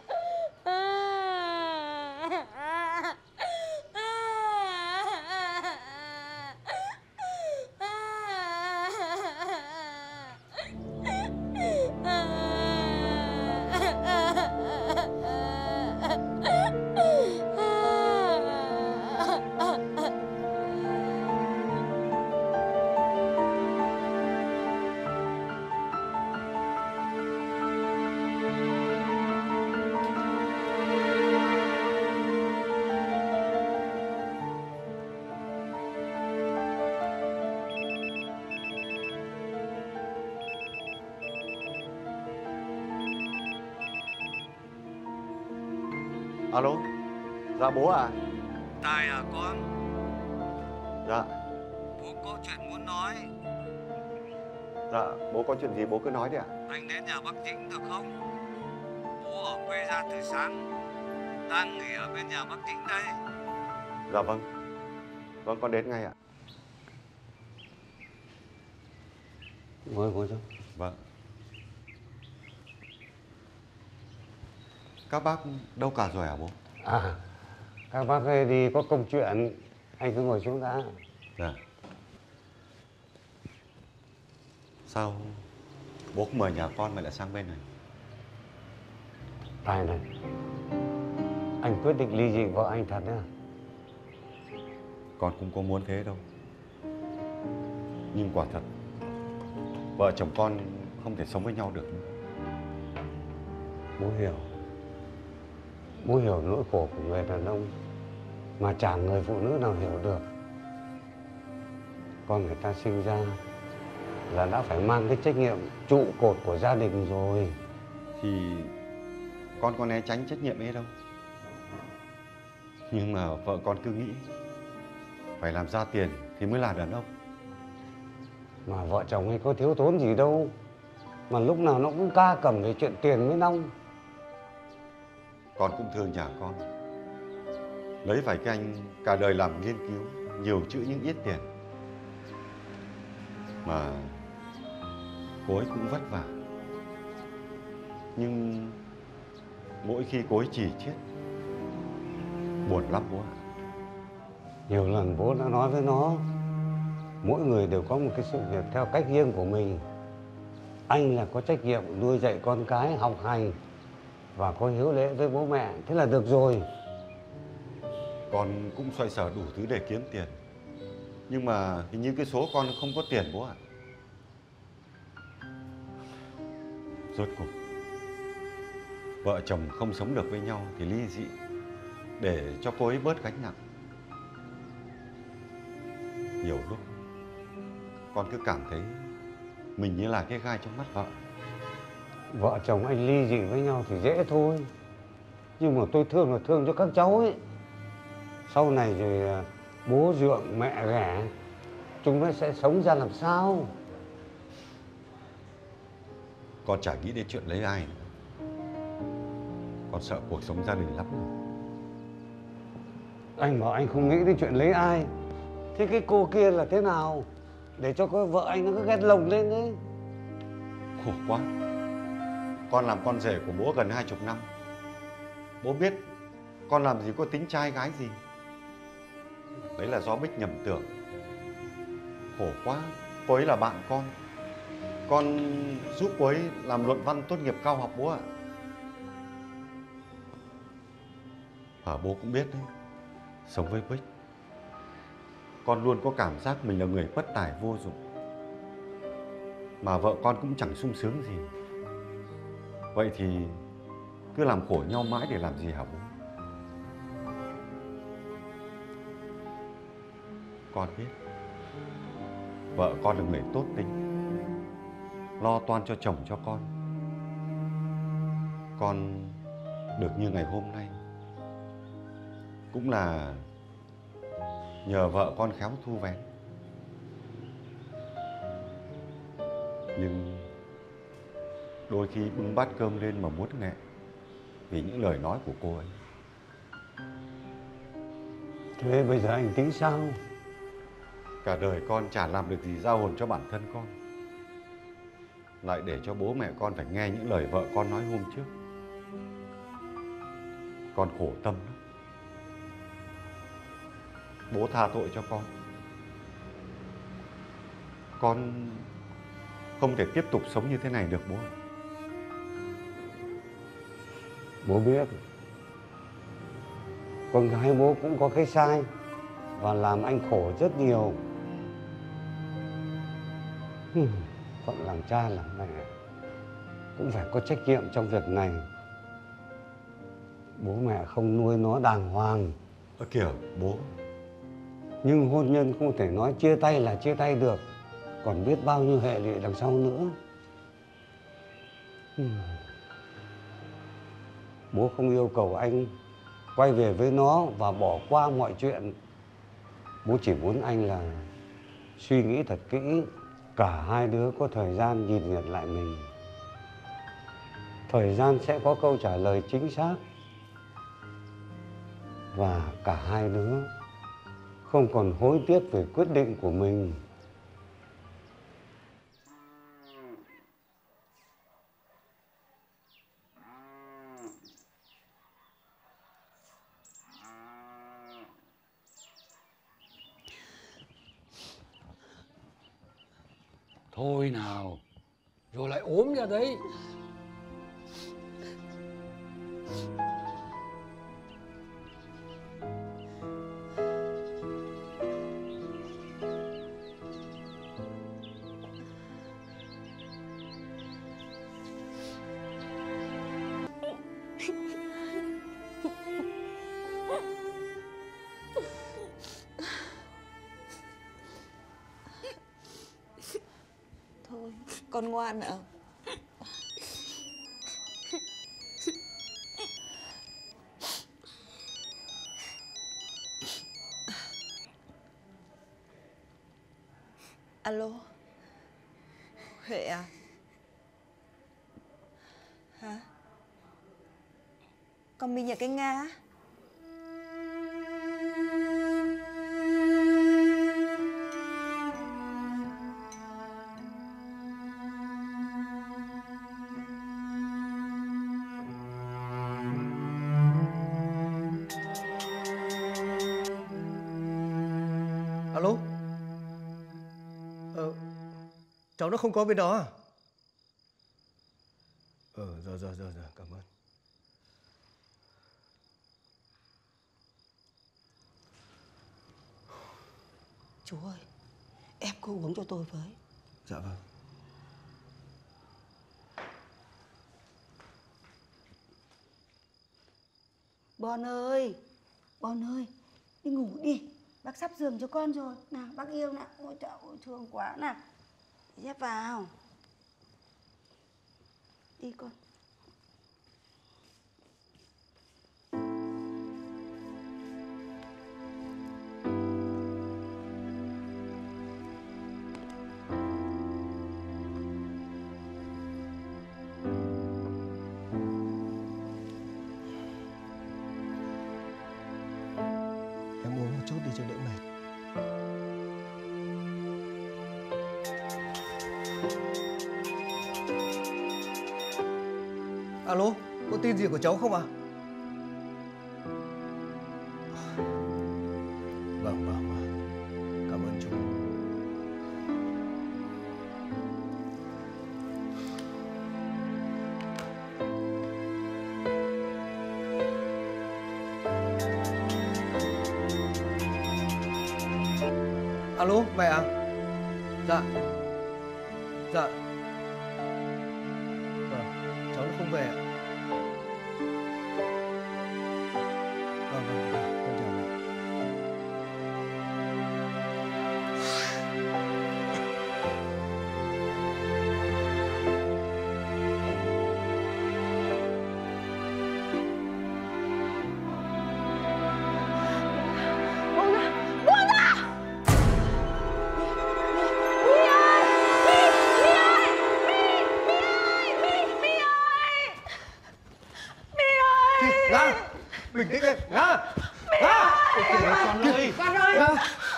[SPEAKER 3] Alo, dạ bố à?
[SPEAKER 4] Tài à con?
[SPEAKER 3] Dạ.
[SPEAKER 4] Bố có chuyện muốn nói.
[SPEAKER 3] Dạ, bố có chuyện gì bố cứ nói đi ạ.
[SPEAKER 4] Anh đến nhà bác Dĩnh được không? Bố ở quê ra từ sáng, đang nghỉ ở bên nhà bác Dĩnh đây.
[SPEAKER 3] Dạ vâng. Vâng, con đến ngay ạ.
[SPEAKER 9] Ngồi ngồi cho.
[SPEAKER 3] Vâng. Các bác đâu cả rồi hả bố?
[SPEAKER 9] À, các bác ơi đi có công chuyện, anh cứ ngồi xuống đã.
[SPEAKER 3] Dạ. Sao bố không mời nhà con mà lại sang bên này?
[SPEAKER 9] Tài này, anh quyết định ly dị vợ anh thật đấy à?
[SPEAKER 3] Con cũng có muốn thế đâu. Nhưng quả thật, vợ chồng con không thể sống với nhau được nữa.
[SPEAKER 9] Bố hiểu. Bố hiểu nỗi khổ của người đàn ông mà chẳng người phụ nữ nào hiểu được. Con người ta sinh ra là đã phải mang cái trách nhiệm trụ cột của gia đình rồi.
[SPEAKER 3] Thì con có né tránh trách nhiệm ấy đâu. Nhưng mà vợ con cứ nghĩ phải làm ra tiền thì mới là đàn ông.
[SPEAKER 9] Mà vợ chồng ấy có thiếu thốn gì đâu, mà lúc nào nó cũng ca cẩm về chuyện tiền với nong.
[SPEAKER 3] Con cũng thương nhà con. Lấy vài cái anh cả đời làm nghiên cứu, nhiều chữ nhưng ít tiền. Mà cô ấy cũng vất vả. Nhưng mỗi khi cô ấy chỉ chết, buồn lắm bố ạ.
[SPEAKER 9] Nhiều lần bố đã nói với nó, mỗi người đều có một cái sự nghiệp theo cách riêng của mình. Anh là có trách nhiệm nuôi dạy con cái học hành và có hiếu lễ với bố mẹ, thế là được rồi.
[SPEAKER 3] Con cũng xoay sở đủ thứ để kiếm tiền. Nhưng mà hình như cái số con không có tiền bố ạ. Rốt cuộc vợ chồng không sống được với nhau thì ly dị để cho cô ấy bớt gánh nặng. Nhiều lúc con cứ cảm thấy mình như là cái gai trong mắt vợ.
[SPEAKER 9] Vợ chồng anh ly dị với nhau thì dễ thôi, nhưng mà tôi thương là thương cho các cháu ấy. Sau này rồi bố dượng mẹ ghẻ, chúng nó sẽ sống ra làm sao?
[SPEAKER 3] Con chả nghĩ đến chuyện lấy ai nữa. Con sợ cuộc sống gia đình lắm rồi.
[SPEAKER 9] Anh bảo anh không nghĩ đến chuyện lấy ai, thế cái cô kia là thế nào? Để cho con vợ anh nó cứ ghét lồng lên đấy.
[SPEAKER 3] Khổ quá. Con làm con rể của bố gần hai chục năm. Bố biết con làm gì có tính trai gái gì. Đấy là do Bích nhầm tưởng. Khổ quá. Cô ấy là bạn con. Con giúp cô ấy làm luận văn tốt nghiệp cao học bố ạ. Và bố cũng biết đấy, sống với Bích, con luôn có cảm giác mình là người bất tài vô dụng. Mà vợ con cũng chẳng sung sướng gì. Vậy thì cứ làm khổ nhau mãi để làm gì hả bố? Con biết vợ con là người tốt tính, lo toan cho chồng cho con. con được như ngày hôm nay cũng là nhờ vợ con khéo thu vén. Nhưng đôi khi bưng bát cơm lên mà muốn nghẹn vì những lời nói của cô ấy.
[SPEAKER 9] Thế bây giờ anh tính sao?
[SPEAKER 3] Cả đời con chả làm được gì giao hồn cho bản thân con, lại để cho bố mẹ con phải nghe những lời vợ con nói hôm trước. Con khổ tâm lắm. Bố tha tội cho con. Con không thể tiếp tục sống như thế này được bố.
[SPEAKER 9] Bố biết con gái bố cũng có cái sai và làm anh khổ rất nhiều. Phận làm cha làm mẹ cũng phải có trách nhiệm trong việc này. Bố mẹ không nuôi nó đàng hoàng.
[SPEAKER 3] Ơ kìa bố.
[SPEAKER 9] Nhưng hôn nhân không thể nói chia tay là chia tay được, còn biết bao nhiêu hệ lụy đằng sau nữa. Bố không yêu cầu anh quay về với nó và bỏ qua mọi chuyện. Bố chỉ muốn anh là suy nghĩ thật kỹ, cả hai đứa có thời gian nhìn nhận lại mình. Thời gian sẽ có câu trả lời chính xác. Và cả hai đứa không còn hối tiếc về quyết định của mình.
[SPEAKER 8] Thôi nào, rồi lại ốm ra đấy.
[SPEAKER 1] Thôi, con ngoan ạ. Alo, Huệ à? Hả? Con Minh ở cái Nga.
[SPEAKER 6] Alo? Ờ, cháu nó không có bên đó à? Ờ, rồi rồi rồi rồi, cảm ơn.
[SPEAKER 1] Chú ơi, ép cô uống cho tôi với.
[SPEAKER 6] Dạ vâng.
[SPEAKER 10] Bon ơi, Bon ơi, đi ngủ đi. Bác sắp giường cho con rồi. Nào, bác yêu nào. Ôi trời ơi, thương quá nào. Dép vào. Đi con.
[SPEAKER 6] Em uống một chút đi cho đỡ mệt. Alo, có tin gì của cháu không ạ? Vâng, vâng, vâng. Cảm ơn chú. Alo, mẹ à? Dạ. Dạ. Vâng, cháu nó không về ạ. Vâng, vâng, vâng, con chào mẹ.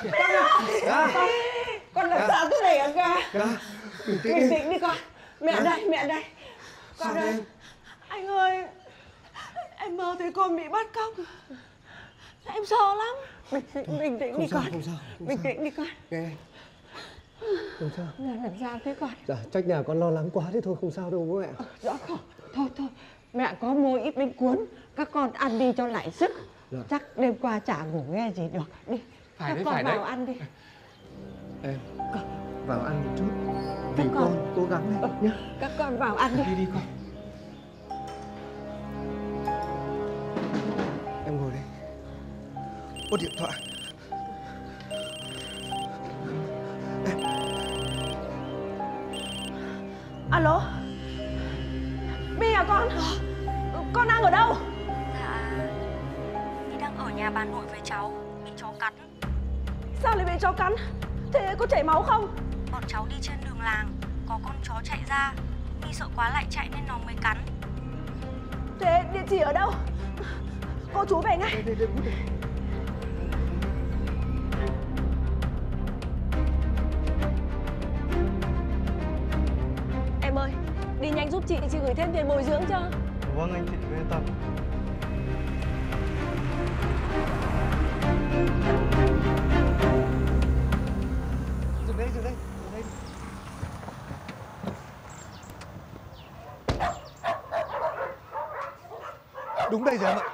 [SPEAKER 1] Con con con làm sao thế này hả ca? Bình tĩnh đi con. Mẹ đây, mẹ đây. Con ơi, anh ơi, em mơ thấy con bị bắt cóc. Em sợ lắm. Bình tĩnh, bình tĩnh đi con. Bình tĩnh đi con.
[SPEAKER 11] Không sao.
[SPEAKER 1] Là làm sao thế con?
[SPEAKER 11] Dạ, chắc nhà con lo lắng quá thế thôi, không sao đâu bố mẹ.
[SPEAKER 1] Ờ, rõ không? Thôi thôi, mẹ có mua ít bánh cuốn, các con ăn đi cho lại sức.
[SPEAKER 11] Dạ.
[SPEAKER 1] Chắc đêm qua chả ngủ nghe gì được. Đi,
[SPEAKER 11] Phải
[SPEAKER 1] các
[SPEAKER 11] đấy,
[SPEAKER 1] con
[SPEAKER 11] phải
[SPEAKER 1] vào
[SPEAKER 11] đấy.
[SPEAKER 1] ăn đi.
[SPEAKER 11] Em vào ăn một chút. Vì
[SPEAKER 1] Các
[SPEAKER 11] con,
[SPEAKER 1] con.
[SPEAKER 11] cố gắng lên nhé.
[SPEAKER 1] Các con vào ăn đi.
[SPEAKER 11] Đi đi con. Em ngồi đây. Ôi điện thoại.
[SPEAKER 1] Alo, My à con? Con đang ở đâu?
[SPEAKER 12] Dạ, My đang ở nhà bà nội với cháu, bị chó cắn.
[SPEAKER 1] Sao lại bị chó cắn? Thế có chảy máu không?
[SPEAKER 12] Bọn cháu đi trên đường làng, có con chó chạy ra. My sợ quá lại chạy nên nó mới cắn.
[SPEAKER 1] Thế địa chỉ ở đâu? Cô chú về ngay.
[SPEAKER 11] Đây, đây, đây, bút đây.
[SPEAKER 1] Em ơi, đi nhanh giúp chị, chị gửi thêm tiền bồi dưỡng cho.
[SPEAKER 6] Vâng anh chị, yên tâm.
[SPEAKER 11] Dừng đây, dừng đây, dừng đây. Đúng đây rồi em ạ.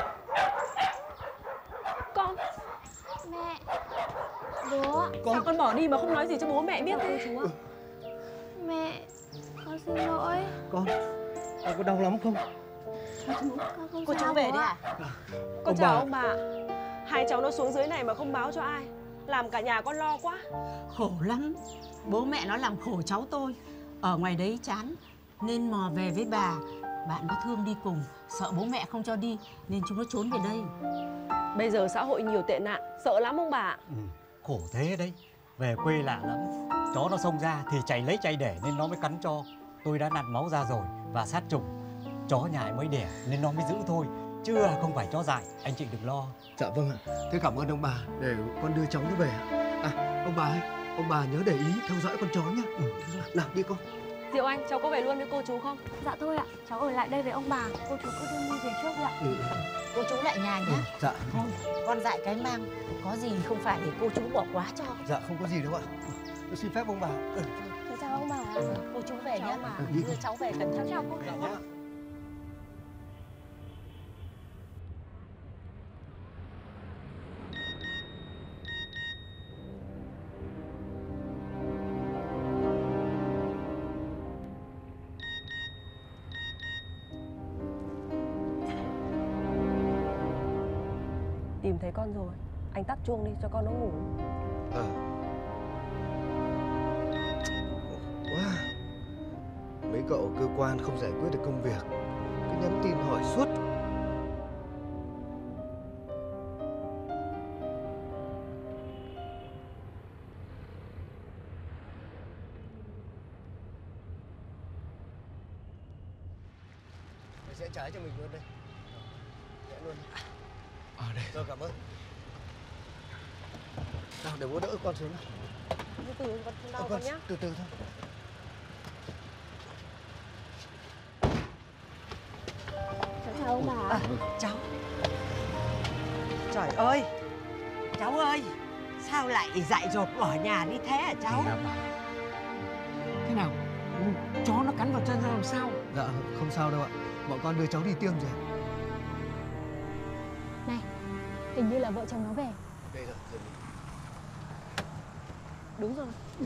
[SPEAKER 1] Con,
[SPEAKER 5] Mẹ. Bố ạ.
[SPEAKER 11] Con.
[SPEAKER 1] sao con bỏ đi mà không nói gì cho bố mẹ biết
[SPEAKER 5] Cô
[SPEAKER 1] thế?
[SPEAKER 5] chú ạ. Mẹ, con xin lỗi.
[SPEAKER 11] Con, con có đau lắm không?
[SPEAKER 5] Con không
[SPEAKER 1] Cô
[SPEAKER 5] sao
[SPEAKER 1] chú về
[SPEAKER 5] bố
[SPEAKER 1] đi
[SPEAKER 5] ạ.
[SPEAKER 1] à?
[SPEAKER 11] Ông
[SPEAKER 1] Con chào
[SPEAKER 11] bà.
[SPEAKER 1] ông bà. Hai cháu nó xuống dưới này mà không báo cho ai, làm cả nhà con lo quá.
[SPEAKER 13] Khổ lắm. Bố mẹ nó làm khổ cháu tôi. Ở ngoài đấy chán nên mò về với bà. Bạn có thương đi cùng, sợ bố mẹ không cho đi nên chúng nó trốn về đây.
[SPEAKER 1] Bây giờ xã hội nhiều tệ nạn, sợ lắm ông bà ạ.
[SPEAKER 14] Ừ, khổ thế đấy. Về quê lạ lắm. Chó nó xông ra thì chạy lấy chạy để nên nó mới cắn cho. Tôi đã nặn máu ra rồi và sát trùng. Chó nhà ấy mới đẻ nên nó mới giữ thôi. Chứ không phải chó dại, anh chị đừng lo.
[SPEAKER 11] Dạ vâng ạ. Thế cảm ơn ông bà để con đưa cháu nó về ạ. À, ông bà ơi, ông bà nhớ để ý theo dõi con chó nhé. Ừ, nào đi con.
[SPEAKER 1] Diệu Anh, cháu có về luôn với cô chú không?
[SPEAKER 5] Dạ thôi ạ, cháu ở lại đây với ông bà. Cô chú cứ đưa My về trước đi ạ.
[SPEAKER 11] Ừ.
[SPEAKER 13] Cô chú lại nhà nhé.
[SPEAKER 11] Ừ, dạ.
[SPEAKER 13] Thôi, con dại cái mang. Có gì không phải để cô chú bỏ quá cho.
[SPEAKER 11] Dạ không có gì đâu ạ. Tôi xin phép ông bà. Ừ.
[SPEAKER 5] Cháu chào ông bà.
[SPEAKER 13] Cô chú về nhé.
[SPEAKER 11] Ừ, đi
[SPEAKER 13] Đưa
[SPEAKER 11] con.
[SPEAKER 13] cháu về cẩn thận.
[SPEAKER 5] Chào cô chú ạ.
[SPEAKER 1] Tìm thấy con rồi, anh tắt chuông đi cho con nó ngủ.
[SPEAKER 11] À. Wow. Mấy cậu ở cơ quan không giải quyết được công việc, cứ nhắn tin hỏi suốt. Mày sẽ trái cho mình luôn đây. Sẽ luôn. À đây. Rồi cảm ơn. Nào để bố đỡ con xuống nào.
[SPEAKER 1] Từ từ con đau
[SPEAKER 11] Ờ,
[SPEAKER 1] con nhá.
[SPEAKER 11] Từ từ thôi.
[SPEAKER 5] Cháu chào ông bà.
[SPEAKER 13] À, cháu. Trời ơi. Cháu ơi. Sao lại dại dột bỏ nhà đi thế hả cháu? Thế nào? Chó nó cắn vào chân ra làm sao?
[SPEAKER 11] Dạ không sao đâu ạ. Bọn con đưa cháu đi tiêm rồi.
[SPEAKER 5] Này, hình như là vợ chồng nó về.
[SPEAKER 11] Đây rồi, rồi.
[SPEAKER 1] Đúng rồi.
[SPEAKER 5] Ừ.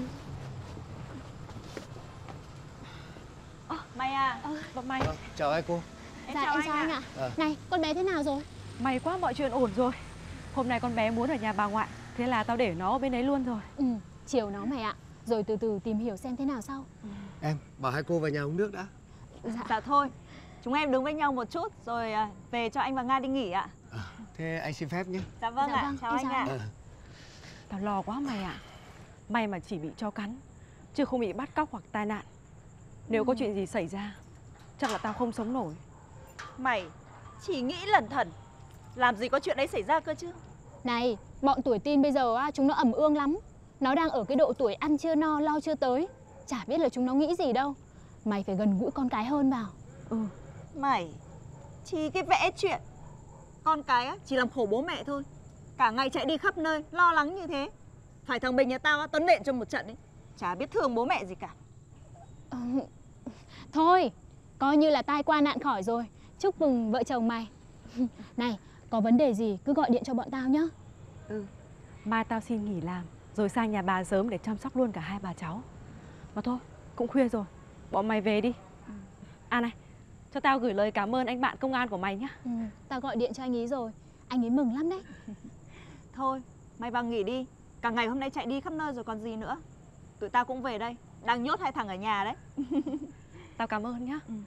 [SPEAKER 1] Ơ, May à, bọn May.
[SPEAKER 11] Vâng, chào ai cô?
[SPEAKER 1] Em
[SPEAKER 5] Dạ
[SPEAKER 1] chào
[SPEAKER 5] em
[SPEAKER 1] anh
[SPEAKER 5] chào anh
[SPEAKER 1] ạ.
[SPEAKER 5] ạ.
[SPEAKER 11] À.
[SPEAKER 5] Này, con bé thế nào rồi?
[SPEAKER 2] May quá, mọi chuyện ổn rồi. Hôm nay con bé muốn ở nhà bà ngoại, thế là tao để nó ở bên đấy luôn rồi.
[SPEAKER 5] Ừ, chiều nó mày ạ. Rồi từ từ tìm hiểu xem thế nào sau.
[SPEAKER 11] Em, bảo hai cô vào nhà uống nước đã.
[SPEAKER 15] Dạ, dạ thôi, chúng em đứng với nhau một chút rồi à, về cho anh và Nga đi nghỉ ạ.
[SPEAKER 11] À, thế anh xin phép nhé.
[SPEAKER 15] Dạ vâng
[SPEAKER 5] Dạ
[SPEAKER 15] ạ,
[SPEAKER 5] vâng,
[SPEAKER 15] chào
[SPEAKER 5] em
[SPEAKER 15] anh
[SPEAKER 5] chào
[SPEAKER 15] ạ.
[SPEAKER 5] anh.
[SPEAKER 11] À.
[SPEAKER 2] Tao lo quá mày ạ. May mà chỉ bị cho cắn, chứ không bị bắt cóc hoặc tai nạn. Nếu
[SPEAKER 15] Ừ.
[SPEAKER 2] có chuyện gì xảy ra, chắc là tao không sống nổi.
[SPEAKER 15] Mày chỉ nghĩ lẩn thẩn, làm gì có chuyện đấy xảy ra cơ chứ.
[SPEAKER 16] Này, bọn tuổi teen bây giờ á, chúng nó ẩm ương lắm. Nó đang ở cái độ tuổi ăn chưa no, lo chưa tới. Chả biết là chúng nó nghĩ gì đâu. Mày phải gần gũi con cái hơn vào.
[SPEAKER 15] Ừ. Mày chỉ cái vẽ chuyện. Con cái á, chỉ làm khổ bố mẹ thôi. Cả ngày chạy đi khắp nơi, lo lắng như thế. Phải thằng Bình nhà tao á, tao nện cho một trận ấy. Chả biết thương bố mẹ gì cả.
[SPEAKER 16] Ừ. Thôi, coi như là tai qua nạn khỏi rồi. Chúc mừng vợ chồng mày. Này, có vấn đề gì cứ gọi điện cho bọn tao nhá.
[SPEAKER 2] Ừ, mai tao xin nghỉ làm rồi sang nhà bà sớm để chăm sóc luôn cả hai bà cháu. Mà thôi, cũng khuya rồi, bọn mày về đi. À này, cho tao gửi lời cảm ơn anh bạn công an của mày nhá.
[SPEAKER 16] Ừ, tao gọi điện cho anh ấy rồi, anh ấy mừng lắm đấy.
[SPEAKER 15] Thôi, mày vào nghỉ đi. Cả ngày hôm nay chạy đi khắp nơi rồi còn gì nữa. Tụi tao cũng về đây, đang nhốt hai thằng ở nhà đấy.
[SPEAKER 2] Tao cảm ơn nhá.
[SPEAKER 15] Ừ.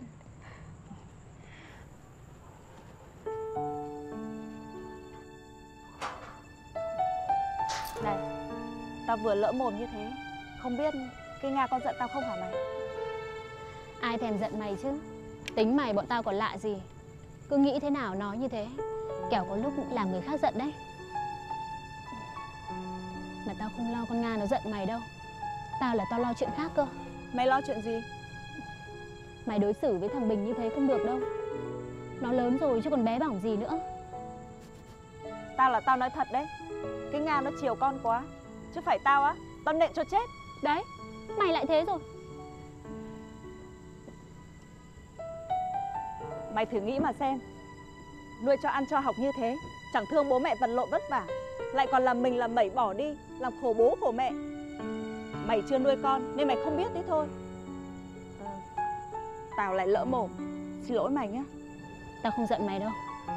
[SPEAKER 15] Này, tao vừa lỡ mồm như thế. Không biết cái Nga con giận tao không hả mày?
[SPEAKER 16] Ai thèm giận mày chứ. Tính mày bọn tao còn lạ gì. Cứ nghĩ thế nào nói như thế. Kẻo có lúc làm người khác giận đấy. Mà tao không lo con Nga nó giận mày đâu. Tao là tao lo chuyện khác cơ.
[SPEAKER 15] Mày lo chuyện gì?
[SPEAKER 16] Mày đối xử với thằng Bình như thế không được đâu. Nó lớn rồi chứ còn bé bỏng gì nữa.
[SPEAKER 15] Tao là tao nói thật đấy. Cái Nga nó chiều con quá. Chứ phải tao á, tao nện cho chết.
[SPEAKER 16] Đấy, mày lại thế rồi.
[SPEAKER 15] Mày thử nghĩ mà xem. Nuôi cho ăn cho học như thế, chẳng thương bố mẹ vật lộn vất vả, lại còn làm mình làm mẩy bỏ đi, làm khổ bố khổ mẹ. Mày chưa nuôi con nên mày không biết đấy thôi. À, tao lại lỡ mồm. Xin lỗi mày nhé.
[SPEAKER 16] Tao không giận mày đâu.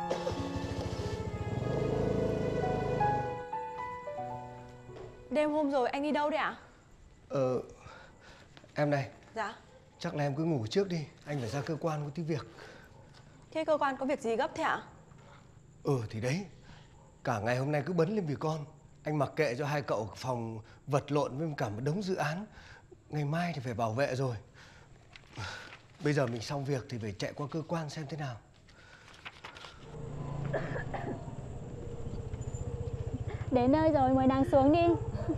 [SPEAKER 2] Đêm hôm rồi anh đi đâu đấy ạ?
[SPEAKER 11] Ờ, em này.
[SPEAKER 2] Dạ.
[SPEAKER 11] Chắc là em cứ ngủ trước đi. Anh phải ra cơ quan có tí việc.
[SPEAKER 2] Thế cơ quan có việc gì gấp thế ạ?
[SPEAKER 11] Ừ thì đấy. Cả ngày hôm nay cứ bấn lên vì con. Anh mặc kệ cho hai cậu phòng vật lộn với cả một đống dự án. Ngày mai thì phải bảo vệ rồi. Bây giờ mình xong việc thì phải chạy qua cơ quan xem thế nào.
[SPEAKER 16] Đến nơi rồi, mời nàng xuống đi.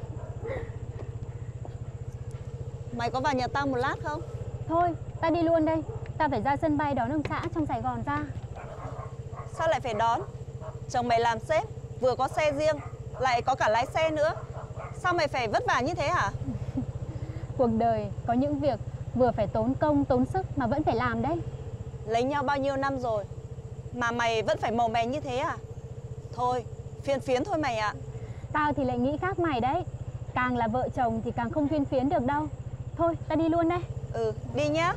[SPEAKER 15] Mày có vào nhà tao một lát không?
[SPEAKER 16] Thôi, tao đi luôn đây. Tao phải ra sân bay đón ông xã trong Sài Gòn ra.
[SPEAKER 15] Sao lại phải đón? Chồng mày làm sếp, vừa có xe riêng, lại có cả lái xe nữa. Sao mày phải vất vả như thế hả?
[SPEAKER 16] Cuộc đời có những việc vừa phải tốn công, tốn sức mà vẫn phải làm đấy.
[SPEAKER 15] Lấy nhau bao nhiêu năm rồi mà mày vẫn phải màu mè như thế à? Thôi, phiền phiến thôi mày ạ.
[SPEAKER 16] Tao thì lại nghĩ khác mày đấy. Càng là vợ chồng thì càng không phiên phiến được đâu. Thôi, tao đi luôn đây.
[SPEAKER 15] Ừ, đi nhá.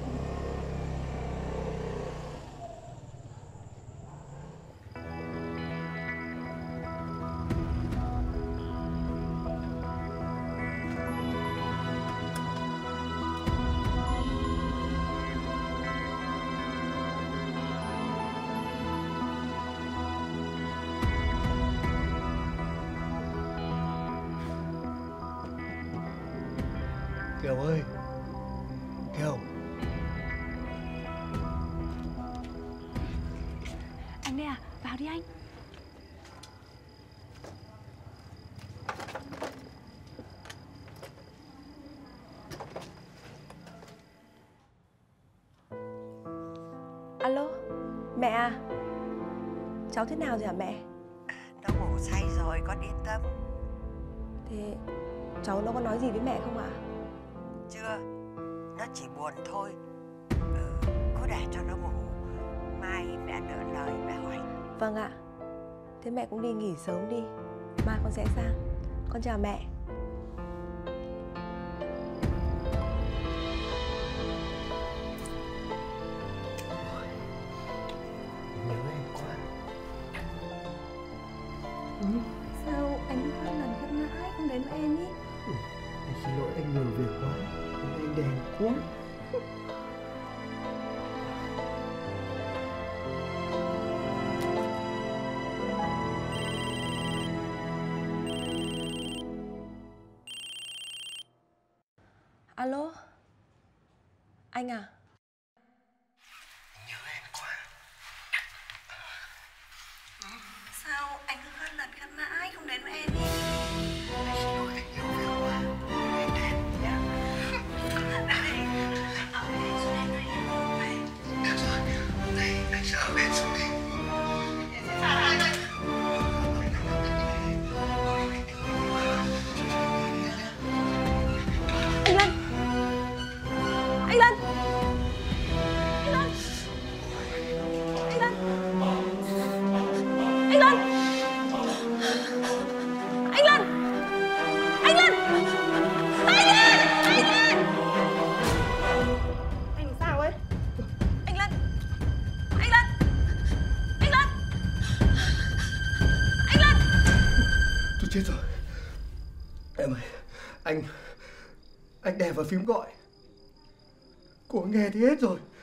[SPEAKER 11] Kiều ơi. Kiều.
[SPEAKER 2] Anh đây à? Vào đi anh.
[SPEAKER 17] Alo, mẹ à? Cháu thế nào rồi hả mẹ?
[SPEAKER 10] Nó ngủ say rồi, con yên tâm.
[SPEAKER 17] Thế cháu nó có nói gì với mẹ không ạ?
[SPEAKER 10] Chưa, nó chỉ buồn thôi. Ừ, cứ để cho nó ngủ. Mai mẹ đỡ lời mẹ hỏi.
[SPEAKER 17] Vâng ạ. Thế mẹ cũng đi nghỉ sớm đi. Mai con sẽ sang. Con chào mẹ.
[SPEAKER 11] Nhớ em quá.
[SPEAKER 17] Ừ. Sao anh hơn lần hơn nãy không đến với em ý?
[SPEAKER 11] Ừ, anh xin lỗi anh nhiều việc quá. Anh đèn quá.
[SPEAKER 17] Alo. Anh à?
[SPEAKER 10] Nhớ em quá. Ừ. Sao anh hơn lần hơn nãy không
[SPEAKER 11] Em ơi, anh anh đè vào phím gọi. Cô nghe thấy hết rồi.